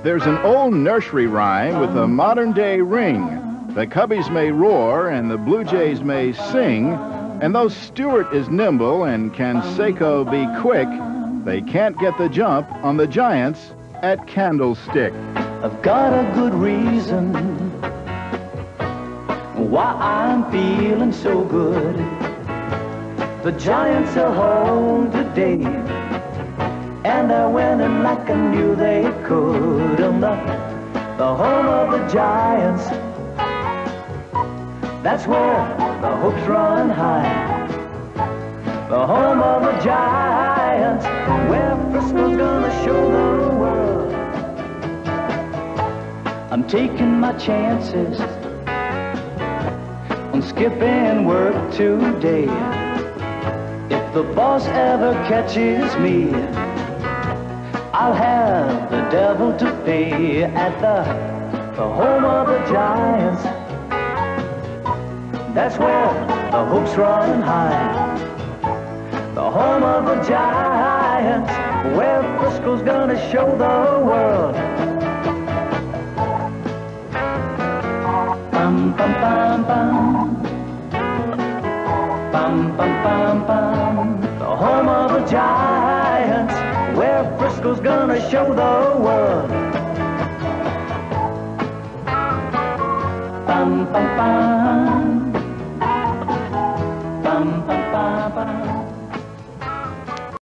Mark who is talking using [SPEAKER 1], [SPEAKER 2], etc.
[SPEAKER 1] There's an old nursery rhyme with a modern-day ring. The Cubbies may roar and the Blue Jays may sing, and though Stewart is nimble and Canseco be quick, they can't get the jump on the Giants at Candlestick.
[SPEAKER 2] I've got a good reason why I'm feeling so good. The Giants are home today, and they're winning like I knew they could. On the home of the Giants, that's where the hopes run high. The home of the Giants, where Frisco's gonna show the world. I'm taking my chances on skipping work today. If the boss ever catches me, I'll have the devil to pay. At the home of the Giants, that's where the hopes run high. The home of the Giants, where Frisco's gonna show the world. Bum bum bum bum, bum bum bum bum. The home of the Giants, where Frisco's gonna show the world. Bum bum bum.